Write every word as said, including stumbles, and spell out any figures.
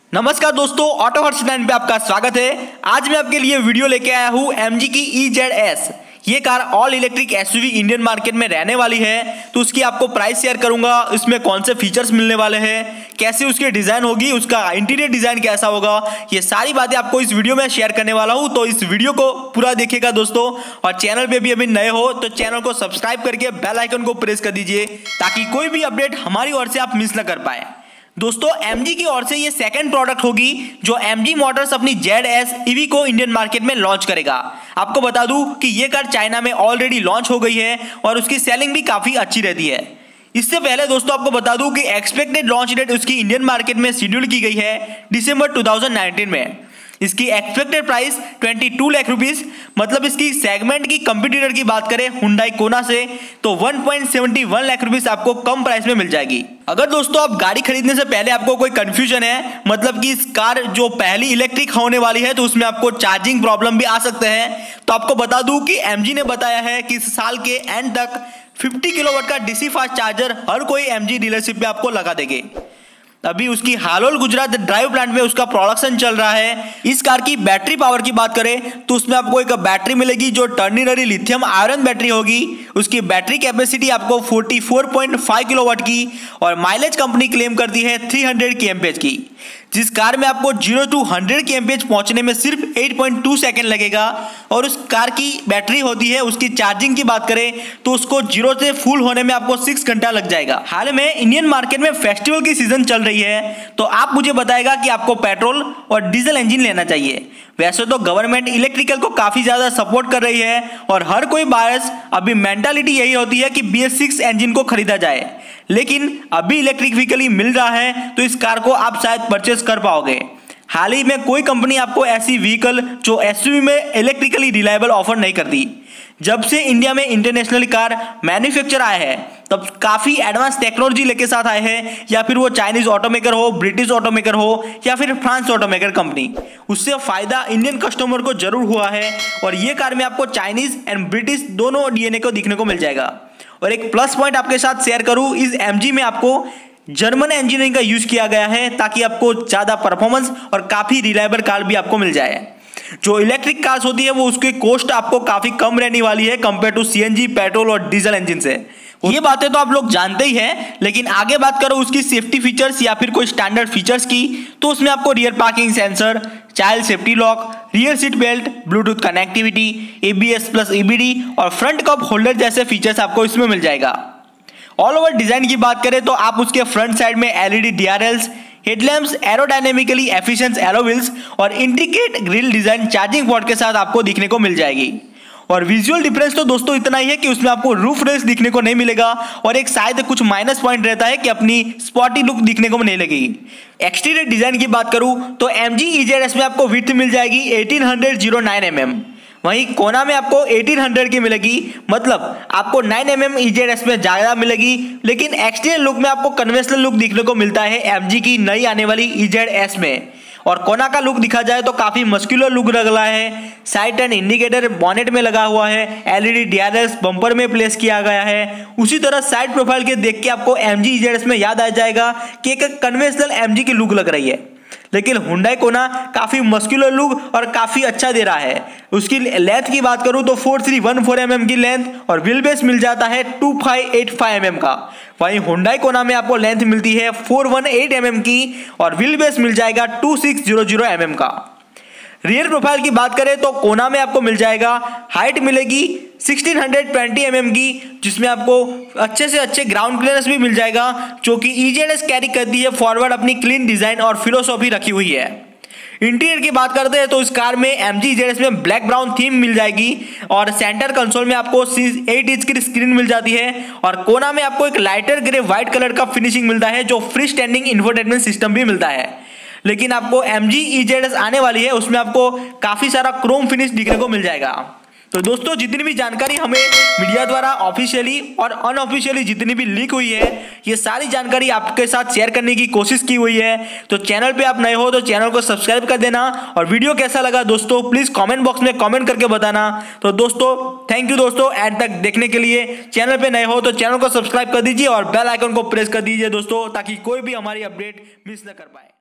नमस्कार दोस्तों, ऑटो हर्ष नाइन पे आपका स्वागत है। आज मैं आपके लिए वीडियो लेके आया हूँ एमजी की ई जेड एस। ये car all electric SUV Indian market में रहने वाली है, तो उसकी आपको प्राइस शेयर करूंगा। इसमें कौन से फीचर्स मिलने वाले हैं, कैसे उसकी डिजाइन होगी, उसका इंटीरियर डिजाइन कैसा होगा, ये सारी बातें आपको इस वीडियो में शेयर करने वाला हूँ। तो इस वीडियो को पूरा देखिएगा दोस्तों, और चैनल पे भी अभी नए हो तो चैनल को सब्सक्राइब करके बेल आइकन को प्रेस कर दीजिए, ताकि कोई भी अपडेट हमारी ओर से आप मिस न कर पाए। दोस्तों, एमजी की ओर से ये सेकंड प्रोडक्ट होगी जो एमजी मोटर्स अपनी जेड एस ईवी को इंडियन मार्केट में लॉन्च करेगा। आपको बता दूं कि ये कार चाइना में ऑलरेडी लॉन्च हो गई है और उसकी सेलिंग भी काफी अच्छी रहती है। इससे पहले दोस्तों आपको बता दूं कि एक्सपेक्टेड लॉन्च डेट उसकी इंडियन मार्केट में शेड्यूल की गई है दिसंबर टू थाउजेंड नाइनटीन में। इसकी एक्सपेक्टेड प्राइस बाईस लाख रुपीस, मतलब इसकी सेगमेंट की कंपटीटर की बात करें हुंडई कोना से तो एक पॉइंट सात एक लाख रुपीस आपको कम प्राइस में मिल जाएगी। अगर दोस्तों आप गाड़ी खरीदने से पहले आपको कोई कंफ्यूजन है, मतलब कि इस कार जो पहली इलेक्ट्रिक होने वाली है तो उसमें आपको चार्जिंग प्रॉब्लम भी आ सकते हैं, तो आपको बता दूं कि एमजी ने बताया है कि इस साल के एंड तक पचास किलोवाट का डीसी फास्ट चार्जर हर कोई एमजी डीलरशिप पे आपको लगा देंगे। अभी उसकी हालोल गुजरात ड्राइव प्लांट में उसका प्रोडक्शन चल रहा है। इस कार की बैटरी पावर की बात करें तो उसमें आपको एक बैटरी मिलेगी जो टर्निनरी लिथियम आयरन बैटरी होगी। उसकी बैटरी कैपेसिटी आपको चौवालीस पॉइंट पाँच किलोवाट की, और माइलेज कंपनी क्लेम करती है तीन सौ केएमपीएच की। जिस कार में आपको जीरो टू हंड्रेड केएमपीएच पहुंचने में सिर्फ आठ पॉइंट दो सेकंड लगेगा। और उस कार की बैटरी होती है, उसकी चार्जिंग की बात करें तो उसको जीरो से फुल होने में आपको सिक्स घंटा लग जाएगा। हाल में इंडियन मार्केट में फेस्टिवल की सीजन चल रही है, तो आप मुझे बताएगा कि आपको पेट्रोल और डीजल इंजन लेना चाहिए। वैसे तो गवर्नमेंट इलेक्ट्रिकल को काफी ज्यादा सपोर्ट कर रही है और हर कोई बायर्स अभी मेंटालिटी यही होती है कि बी एस सिक्स इंजन को खरीदा जाए, लेकिन अभी इलेक्ट्रिक व्हीकल ही मिल रहा है तो इस कार को आप शायद परचेस कर पाओगे। हाल ही में कोई कंपनी आपको ऐसी व्हीकल जो एसयूवी में इलेक्ट्रिकली रिलायबल ऑफर नहीं करती। जब से इंडिया में इंटरनेशनल कार मैन्युफैक्चर आए हैं तब काफी एडवांस टेक्नोलॉजी लेके साथ आए हैं, या फिर वो चाइनीज ऑटोमेकर हो, ब्रिटिश ऑटोमेकर हो, या फिर फ्रांस ऑटोमेकर कंपनी, उससे फायदा इंडियन कस्टमर को जरूर हुआ है। और ये कार में आपको चाइनीज एंड ब्रिटिश दोनों डीएनए को दिखने को मिल जाएगा। और एक प्लस पॉइंट आपके साथ शेयर करूं, इस एमजी में आपको जर्मन इंजीनियरिंग का यूज किया गया है ताकि आपको ज्यादा परफॉर्मेंस और काफी रिलायबल कार भी आपको मिल जाए। जो इलेक्ट्रिक कार्स होती है वो उसकी कॉस्ट आपको काफी कम रहने वाली है कंपेयर टू सीएनजी, पेट्रोल और डीजल इंजन से। ये बातें तो आप लोग जानते ही हैं, लेकिन आगे बात करो उसकी सेफ्टी फीचर्स या फिर कोई स्टैंडर्ड फीचर्स की, तो उसमें आपको rear parking sensor, child safety lock, rear seat belt, Bluetooth connectivity, ABS plus EBD और फ्रंट कप होल्डर जैसे फीचर्स आपको इसमें मिल जाएगा। ऑल ओवर डिजाइन की बात करें तो आप उसके फ्रंट साइड में LED DRLs, headlamps, aerodynamically efficient alloy wheels और intricate grille design charging port के साथ आपको दिखने को मिल जाएगी। और विजुअल डिफरेंस तो दोस्तों इतना ही है कि उसमें आपको रूफ रेस दिखने को नहीं मिलेगा, और एक शायद कुछ माइनस पॉइंट रहता है कि अपनी स्पॉटी लुक दिखने को नहीं लगेगी। एक्सटीरियर डिजाइन की बात करूं तो एमजी ई जेड एस में आपको विड्थ मिल जाएगी अठारह सौ नाइन एम एम, वहीं कोना में आपको अठारह सौ की मिलेगी, मतलब आपको nine M M E Z S में ज्यादा मिलेगी। लेकिन एक्सटीरियर लुक में आपको कन्वेंशनल लुक दिखने को मिलता है एमजी की नई आने वाली ई जेड एस में। और कोना का लुक दिखा जाए तो काफी मस्कुलर लुक लग रहा है। साइड टर्न इंडिकेटर बॉनेट में लगा हुआ है, एलईडी डीआरएल्स बम्पर में प्लेस किया गया है। उसी तरह साइड प्रोफाइल के देख के आपको एमजी ई जेड एस में याद आ जाएगा कि एक कन्वेंशनल एमजी की लुक लग रही है, लेकिन हुंडई कोना काफी मस्कुलर लुक और काफी अच्छा दे रहा है। उसकी लेंथ की बात करूं तो four three one four M M की लेंथ और व्हील बेस मिल जाता है two five eight five M M का। वहीं हुंडई कोना में आपको लेंथ मिलती है four one eight M M की और व्हील बेस मिल जाएगा two six zero zero M M का। रियर प्रोफाइल की बात करें तो कोना में आपको मिल जाएगा, हाइट मिलेगी सोलह सौ बीस एम एम की, जिसमें आपको अच्छे से अच्छे ग्राउंड क्लियरेंस भी मिल जाएगा, जो कि ई जेड एस कैरी करती है फॉरवर्ड अपनी क्लीन डिजाइन और फिलोसॉफी रखी हुई है। इंटीरियर की बात करते हैं तो इस कार में एमजी ई जेड एस में ब्लैक ब्राउन थीम मिल जाएगी, और सेंटर कंसोल में आपको एट इंच की स्क्रीन मिल जाती है, और कोना में आपको एक लाइटर ग्रे व्हाइट कलर का फिनिशिंग मिलता है, जो फ्री स्टैंडिंग इंफोटेनमेंट सिस्टम भी मिलता है। लेकिन आपको एमजी ई जेड एस आने वाली है उसमें आपको काफी सारा क्रोम फिनिश दिखने को मिल जाएगा। तो दोस्तों, जितनी भी जानकारी हमें मीडिया द्वारा ऑफिशियली और अनऑफिशियली जितनी भी लीक हुई है, ये सारी जानकारी आपके साथ शेयर करने की कोशिश की हुई है। तो चैनल पे आप नए हो तो चैनल को सब्सक्राइब कर देना, और वीडियो कैसा लगा दोस्तों प्लीज कमेंट बॉक्स में कमेंट करके बताना। तो दोस्तों थैंक यू दोस्तों एंड तक देखने के लिए। चैनल पे नए हो तो चैनल को सब्सक्राइब कर दीजिए और बेल आइकन को प्रेस कर दीजिए दोस्तों, ताकि कोई भी हमारी अपडेट मिस न कर पाए।